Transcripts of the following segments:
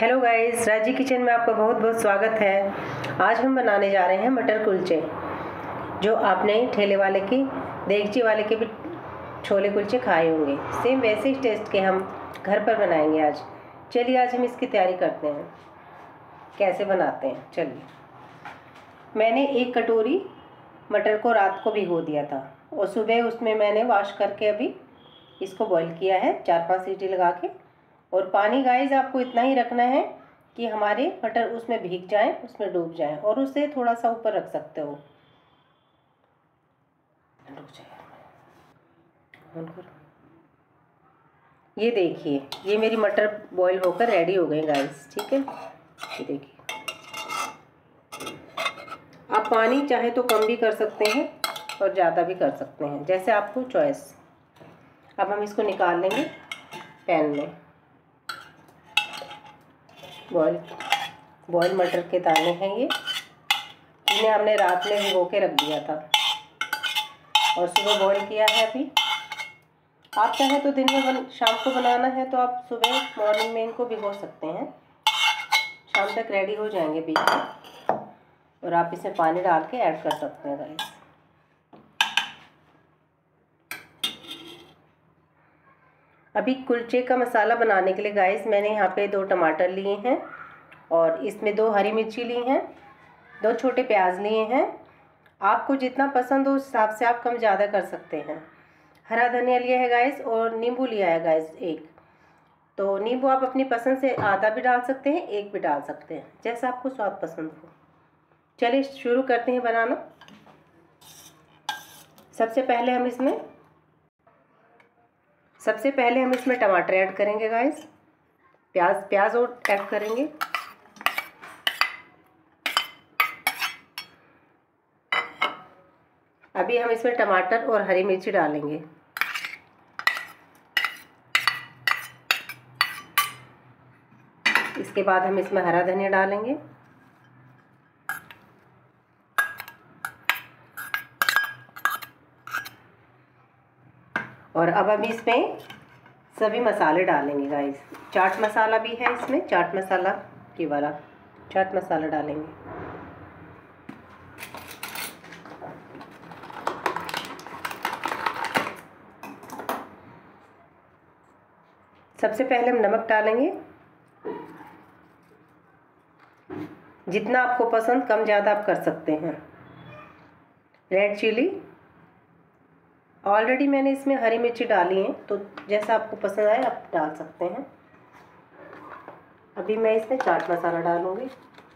Hello guys, राजी kitchen में आपका बहुत बहुत स्वागत है। आज हम बनाने जा रहे हैं मटर कुलचे, जो आपने ठेले वाले की देगची वाले के भी छोले कुलचे खाए होंगे। सेम वैसे ही टेस्ट के हम घर पर बनाएंगे आज। चलिए आज हम इसकी तैयारी करते हैं, कैसे बनाते हैं। चलिए, मैंने 1 कटोरी मटर को रात को भिगो दिया था और सुबह उसमें मैंने वॉश करके अभी इसको बॉईल किया है 4-5 सीटी लगा के। और पानी गाइस आपको इतना ही रखना है कि हमारे मटर उसमें भीग जाएं, उसमें डूब जाएं, और उसे थोड़ा सा ऊपर रख सकते हो। ये देखिए, ये मेरी मटर बॉईल होकर रेडी हो गई गाइस। ठीक है, ये देखिए। आप पानी चाहे तो कम भी कर सकते हैं और ज़्यादा भी कर सकते हैं, जैसे आपको चॉइस। अब हम इसको निकाल लेंगे पैन में। बॉयल मटर के दाने हैं ये, इन्हें हमने रात में भिगो के रख दिया था और सुबह बॉईल किया है अभी। आप चाहे तो दिन में शाम को बनाना है तो आप सुबह मॉर्निंग में इनको भिगो सकते हैं, शाम तक रेडी हो जाएंगे बीच में। और आप इसमें पानी डाल के ऐड कर सकते हैं गाइस। अभी कुलचे का मसाला बनाने के लिए गाइस मैंने यहाँ पे 2 टमाटर लिए हैं और इसमें 2 हरी मिर्ची ली हैं, 2 छोटे प्याज लिए हैं। आपको जितना पसंद हो उस हिसाब से आप कम ज़्यादा कर सकते हैं। हरा धनिया लिया है गाइस और नींबू लिया है गाइस 1। तो नींबू आप अपनी पसंद से आधा भी डाल सकते हैं, 1 भी डाल सकते हैं, जैसा आपको स्वाद पसंद हो। चलिए शुरू करते हैं बनाना। सबसे पहले हम इसमें टमाटर ऐड करेंगे गाइस, प्याज और ऐड करेंगे। अभी हम इसमें टमाटर और हरी मिर्ची डालेंगे। इसके बाद हम इसमें हरा धनिया डालेंगे। और अब इसमें सभी मसाले डालेंगे गाइस। चाट मसाला भी है इसमें, चाट मसाला की वाला चाट मसाला डालेंगे। सबसे पहले हम नमक डालेंगे, जितना आपको पसंद कम ज़्यादा आप कर सकते हैं। रेड चिली, ऑलरेडी मैंने इसमें हरी मिर्ची डाली है, तो जैसा आपको पसंद आए आप डाल सकते हैं। अभी मैं इसमें चाट मसाला डालूंगी,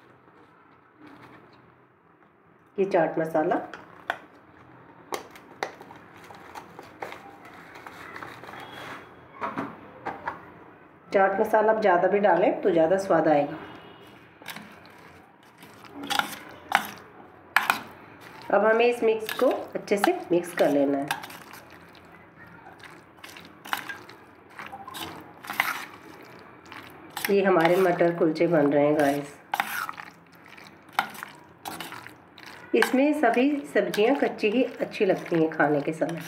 ये चाट मसाला। चाट मसाला आप ज़्यादा भी डालें तो ज़्यादा स्वाद आएगा। अब हमें इस मिक्स को अच्छे से मिक्स कर लेना है। ये हमारे मटर कुलचे बन रहे हैं गाइस। इसमें सभी सब्जियां कच्ची ही अच्छी लगती हैं खाने के समय।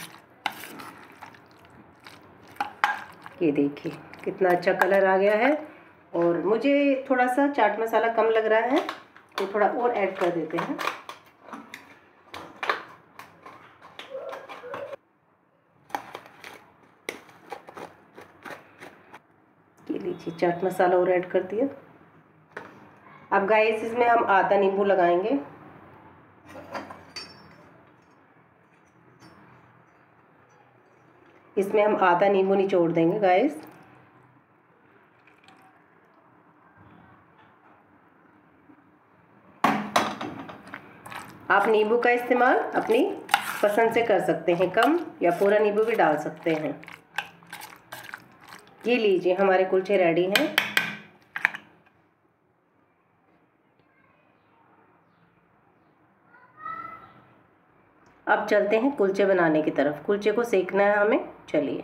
ये देखिए कितना अच्छा कलर आ गया है। और मुझे थोड़ा सा चाट मसाला कम लग रहा है तो थोड़ा और ऐड कर देते हैं। ये लीजिए, चाट मसाला और ऐड कर दिया। अब गाइस इसमें हम आधा नींबू लगाएंगे। इसमें हम आधा नींबू निचोड़ देंगे गाइस। आप नींबू का इस्तेमाल अपनी पसंद से कर सकते हैं, कम या पूरा नींबू भी डाल सकते हैं। ये लीजिए, हमारे कुलचे रेडी हैं। अब चलते हैं कुलचे बनाने की तरफ। कुलचे को सेकना है हमें। चलिए।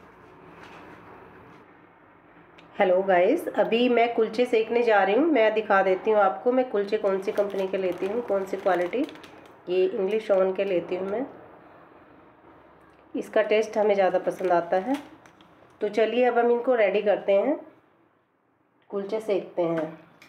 हेलो गाइस, अभी मैं कुलचे सेकने जा रही हूँ। मैं दिखा देती हूँ आपको मैं कुलचे कौन सी कंपनी के लेती हूँ, कौन सी क्वालिटी। ये इंग्लिश ओवन के लेती हूँ मैं, इसका टेस्ट हमें ज़्यादा पसंद आता है। तो चलिए अब हम इनको रेडी करते हैं। कुलचे सेकते हैं।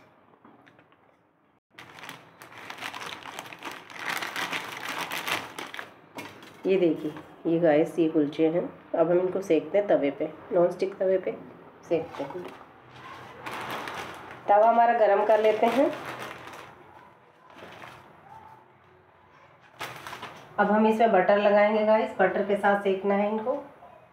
ये देखिए, ये गाइस ये कुलचे हैं। अब हम इनको सेकते हैं तवे पे, नॉन स्टिक तवे पे सेकते हैं। तवा हमारा गरम कर लेते हैं। अब हम इसमें बटर लगाएंगे गाइस, बटर के साथ सेकना है इनको।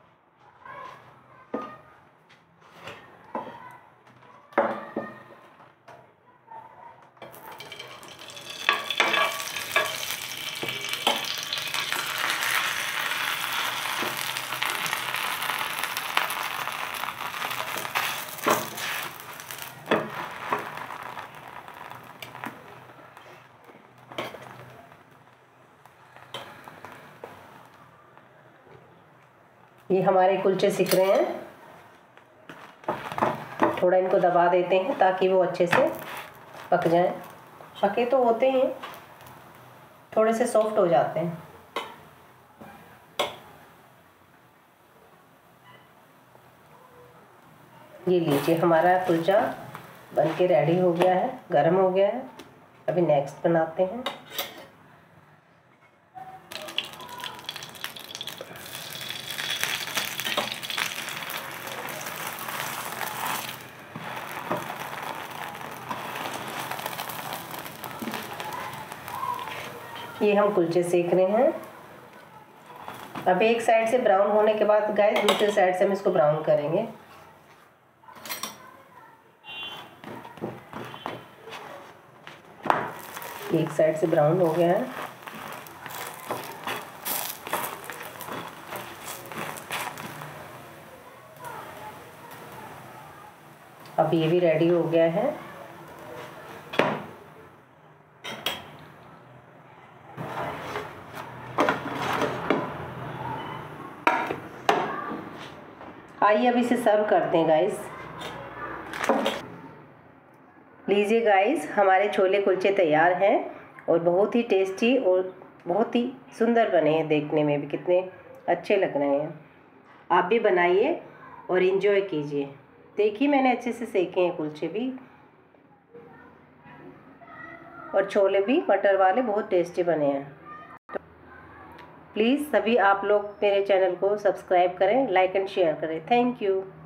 ये हमारे कुलचे सिक रहे हैं। थोड़ा इनको दबा देते हैं ताकि वो अच्छे से पक जाएं। पके तो होते हैं, थोड़े से सॉफ्ट हो जाते हैं। ये लीजिए, हमारा कुलचा बनके रेडी हो गया है, गरम हो गया है। अभी नेक्स्ट बनाते हैं। ये हम कुलचे सेक रहे हैं। अब एक साइड से ब्राउन होने के बाद गाइस दूसरी साइड से हम इसको ब्राउन करेंगे। एक साइड से ब्राउन हो गया है। अब ये भी रेडी हो गया है। आइए अब इसे सर्व करते हैं गाइस। लीजिए गाइस, हमारे छोले कुलचे तैयार हैं और बहुत ही टेस्टी और बहुत ही सुंदर बने हैं। देखने में भी कितने अच्छे लग रहे हैं। आप भी बनाइए और इन्जॉय कीजिए। देखिए, मैंने अच्छे से सेके हैं कुलचे भी, और छोले भी मटर वाले बहुत टेस्टी बने हैं। तो प्लीज़ सभी आप लोग मेरे चैनल को सब्सक्राइब करें, लाइक एंड शेयर करें। Thank you.